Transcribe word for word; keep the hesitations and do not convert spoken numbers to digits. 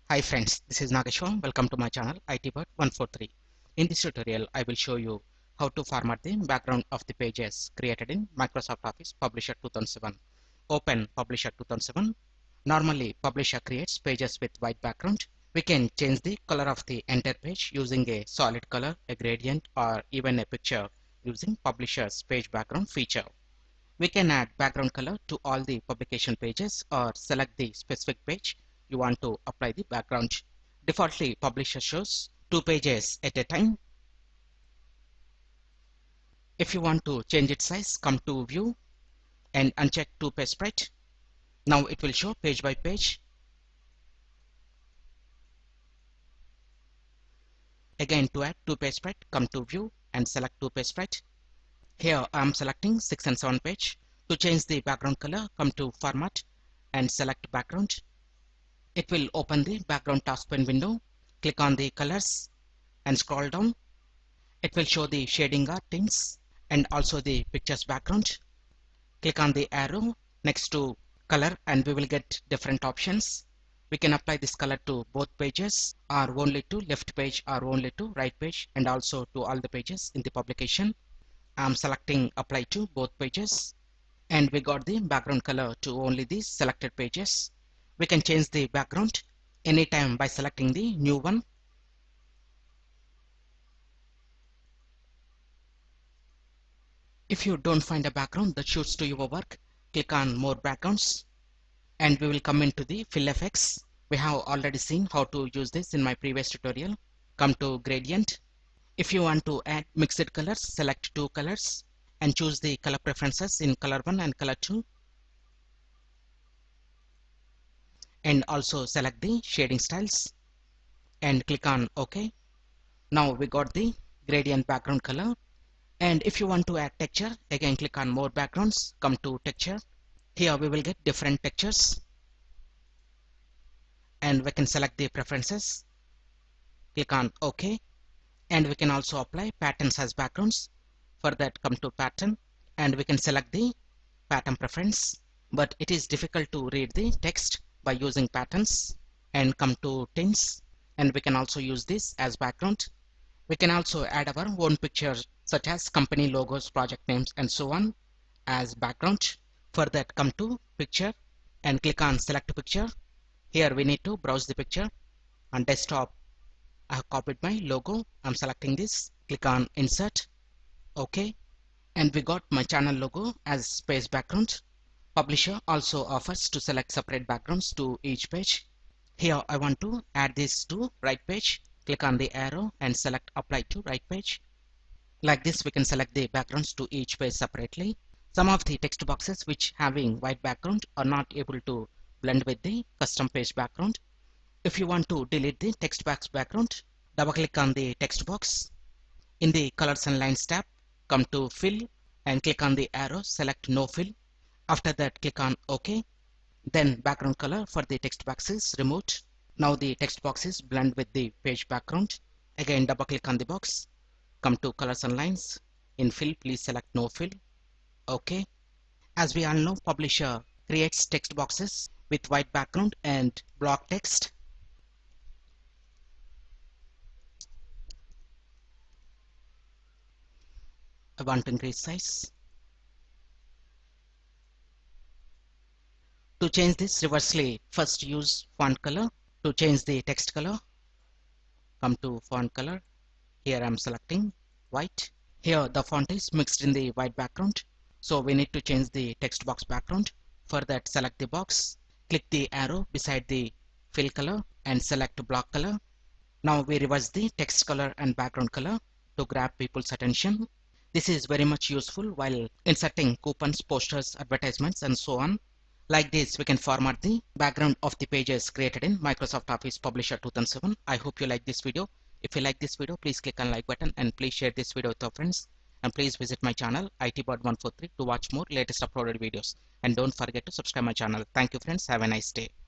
Hi friends, this is Nageshwar. Welcome to my channel I T Bird one four three. In this tutorial, I will show you how to format the background of the pages created in Microsoft Office Publisher two thousand seven. Open Publisher two thousand seven. Normally, Publisher creates pages with white background. We can change the color of the entire page using a solid color, a gradient, or even a picture using Publisher's page background feature. We can add background color to all the publication pages or select the specific page you want to apply the background. Defaultly, Publisher shows two pages at a time. If you want to change its size, come to View and uncheck two page spread. Now it will show page by page. Again, to add two page spread, come to View and select two page spread. Here I am selecting six and seven page. To change the background color, come to Format and select Background. It will open the background taskbar window. Click on the colors and scroll down. It will show the shading or tints and also the picture's background. Click on the arrow next to color and we will get different options. We can apply this color to both pages or only to left page or only to right page and also to all the pages in the publication. I am selecting apply to both pages and we got the background color to only the selected pages. We can change the background anytime by selecting the new one. If you don't find a background that suits to your work, click on more backgrounds and we will come into the fill effects. We have already seen how to use this in my previous tutorial. Come to gradient. If you want to add mixed colors, select two colors and choose the color preferences in color one and color two. And also select the shading styles and click on OK. Now we got the gradient background color. And if you want to add texture, again click on more backgrounds, come to texture. Here we will get different textures and we can select the preferences. Click on OK and we can also apply patterns as backgrounds. For that, come to pattern and we can select the pattern preference, but it is difficult to read the text by using patterns. And come to tints and we can also use this as background. We can also add our own pictures such as company logos, project names and so on as background. For that, come to picture and click on select picture. Here we need to browse the picture. On desktop I have copied my logo. I'm selecting this. Click on insert. OK. And we got my channel logo as space background. Publisher also offers to select separate backgrounds to each page. Here I want to add this to right page. Click on the arrow and select apply to right page. Like this we can select the backgrounds to each page separately. Some of the text boxes which having white background are not able to blend with the custom page background. If you want to delete the text box background, double click on the text box. In the colors and lines tab, come to fill and click on the arrow, select no fill. After that, click on OK. Then background color for the text box is removed. Now the text boxes blend with the page background. Again, double click on the box. Come to colors and lines. In fill, please select no fill. OK. As we all know, Publisher creates text boxes with white background and block text. I want to increase size. To change this reversely, first use font color. To change the text color, come to font color. Here I am selecting white. Here the font is mixed in the white background, so we need to change the text box background. For that, select the box, click the arrow beside the fill color and select block color. Now we reverse the text color and background color to grab people's attention. This is very much useful while inserting coupons, posters, advertisements and so on. Like this, we can format the background of the pages created in Microsoft Office Publisher two thousand seven. I hope you like this video. If you like this video, please click on like button and please share this video with your friends. And please visit my channel I T Bird one four three to watch more latest uploaded videos. And don't forget to subscribe my channel. Thank you friends. Have a nice day.